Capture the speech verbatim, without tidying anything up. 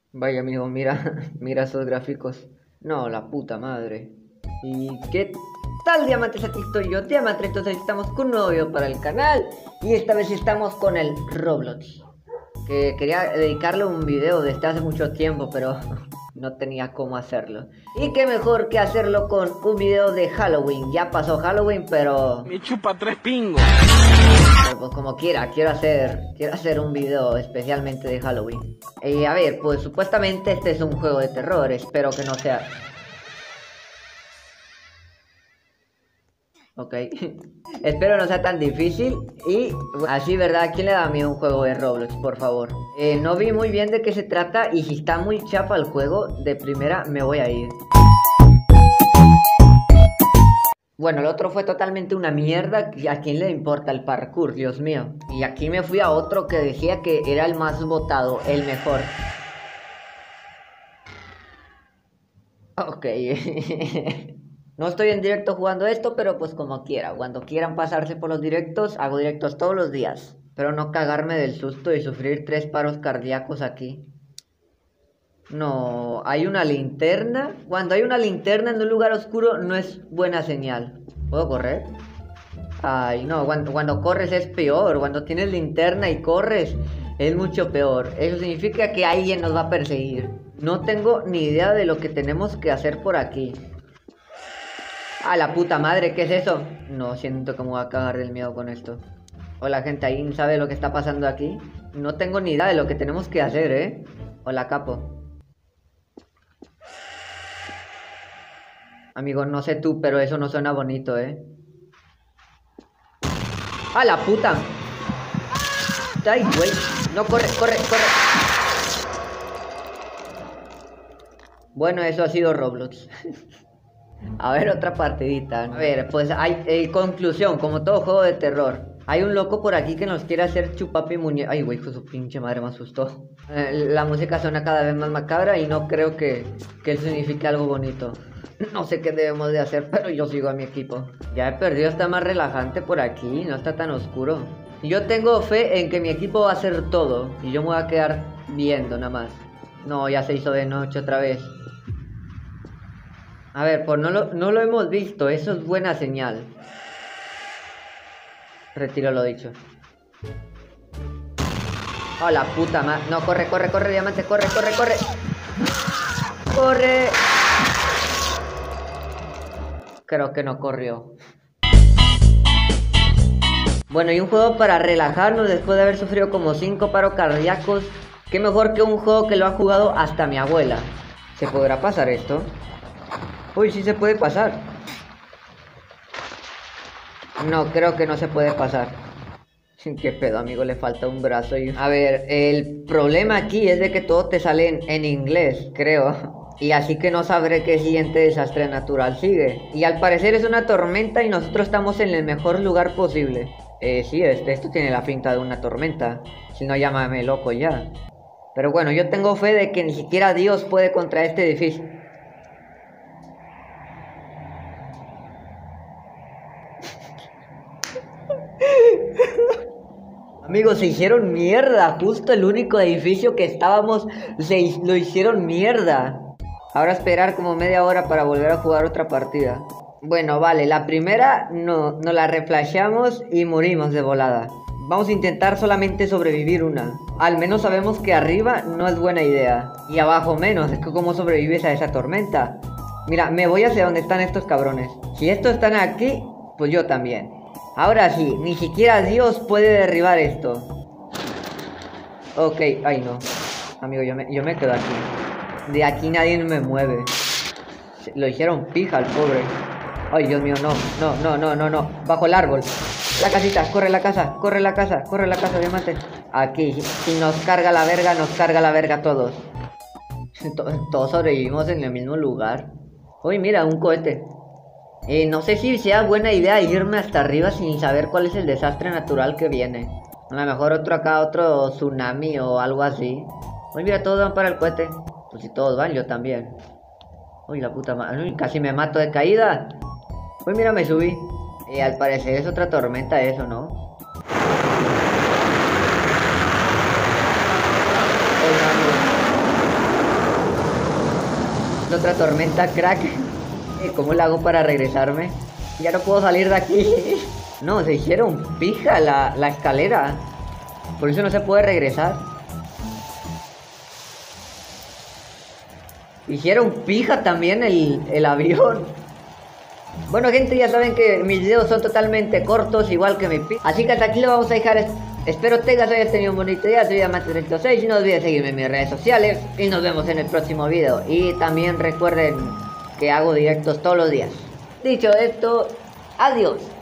Vaya amigo, mira, mira esos gráficos. No, la puta madre. ¿Y qué tal, diamantes? Aquí estoy yo, Diamante. Entonces estamos con un nuevo video para el canal. Y esta vez estamos con el Roblox. Que quería dedicarle un video desde hace mucho tiempo, pero no tenía cómo hacerlo. Y qué mejor que hacerlo con un video de Halloween. Ya pasó Halloween, pero... Me chupa tres pingos. Pero pues como quiera, quiero hacer, quiero hacer un video especialmente de Halloween. Y a ver, pues supuestamente este es un juego de terror, espero que no sea... Ok, espero no sea tan difícil. Y así, ¿verdad? ¿Quién le da miedo a un juego de Roblox, por favor? Eh, no vi muy bien de qué se trata y si está muy chapa el juego, de primera me voy a ir. Bueno, el otro fue totalmente una mierda. ¿A quién le importa el parkour? Dios mío. Y aquí me fui a otro que decía que era el más votado, el mejor. Ok. No estoy en directo jugando esto, pero pues como quiera. Cuando quieran pasarse por los directos, hago directos todos los días. Pero no cagarme del susto y sufrir tres paros cardíacos aquí. No, hay una linterna. Cuando hay una linterna en un lugar oscuro no es buena señal. ¿Puedo correr? Ay, no, cuando, cuando corres es peor. Cuando tienes linterna y corres es mucho peor. Eso significa que alguien nos va a perseguir. No tengo ni idea de lo que tenemos que hacer por aquí. ¡Ah, la puta madre! ¿Qué es eso? No, siento que me voy a cagar del miedo con esto. Hola, gente, ¿alguien sabe lo que está pasando aquí? No tengo ni idea de lo que tenemos que hacer, ¿eh? Hola, capo. Amigo, no sé tú, pero eso no suena bonito, ¿eh? ¡Ah, la puta! ¡Ay, güey! No, corre, corre, corre. Bueno, eso ha sido Roblox. A ver, otra partidita. A ver, pues hay eh, conclusión, como todo juego de terror. Hay un loco por aquí que nos quiere hacer chupapi muñeca. Ay, güey, su pinche madre me asustó. Eh, la música suena cada vez más macabra y no creo que, que eso signifique algo bonito. No sé qué debemos de hacer, pero yo sigo a mi equipo. Ya he perdido, está más relajante por aquí, no está tan oscuro. Yo tengo fe en que mi equipo va a hacer todo y yo me voy a quedar viendo nada más. No, ya se hizo de noche otra vez. A ver, pues no lo, no lo hemos visto, eso es buena señal. Retiro lo dicho. Oh, la puta madre. No, corre, corre, corre, diamante, corre, corre, corre. Corre. Creo que no corrió. Bueno, y un juego para relajarnos después de haber sufrido como cinco paros cardíacos. Qué mejor que un juego que lo ha jugado hasta mi abuela. ¿Se podrá pasar esto? Uy, sí se puede pasar. No, creo que no se puede pasar. Qué pedo, amigo, le falta un brazo y... A ver, el problema aquí es de que todo te sale en, en inglés, creo. Y así que no sabré qué siguiente desastre natural sigue. Y al parecer es una tormenta y nosotros estamos en el mejor lugar posible. Eh, sí, este, esto tiene la finta de una tormenta. Si no, llámame loco ya. Pero bueno, yo tengo fe de que ni siquiera Dios puede contra este edificio. Amigos, se hicieron mierda. Justo el único edificio que estábamos se lo hicieron mierda. Ahora esperar como media hora para volver a jugar otra partida. Bueno, vale, la primera no, no la reflashamos y morimos de volada. Vamos a intentar solamente sobrevivir una. Al menos sabemos que arriba no es buena idea. Y abajo menos, es que cómo sobrevives a esa tormenta. Mira, me voy hacia donde están estos cabrones. Si estos están aquí, pues yo también. Ahora sí, ni siquiera Dios puede derribar esto. Ok, ay no. Amigo, yo me, yo me quedo aquí. De aquí nadie me mueve. Lo hicieron pija al pobre. Ay, Dios mío, no, no, no, no, no, no. Bajo el árbol. La casita, corre la casa, corre la casa, corre la casa, diamante. Aquí, si nos carga la verga, nos carga la verga a todos. Todos sobrevivimos en el mismo lugar. Uy, mira, un cohete. Eh, no sé si sea buena idea irme hasta arriba sin saber cuál es el desastre natural que viene. A lo mejor otro acá, otro tsunami o algo así. Uy, mira, todos van para el cohete. Pues si todos van, yo también. Uy, la puta madre. Casi me mato de caída. Uy, mira, me subí. Eh, al parecer es otra tormenta eso, ¿no? Uy, no, no. Es otra tormenta, crack. ¿Cómo la hago para regresarme? Ya no puedo salir de aquí. No, se hicieron pija la, la escalera. Por eso no se puede regresar. Hicieron pija también el, el avión. Bueno, gente, ya saben que mis videos son totalmente cortos, igual que mi pi. Así que hasta aquí lo vamos a dejar. Espero tengas hayas tenido un bonito día. Soy Diamante treinta y seis. No olvides seguirme en mis redes sociales. Y nos vemos en el próximo video. Y también recuerden que hago directos todos los días. Dicho esto, adiós.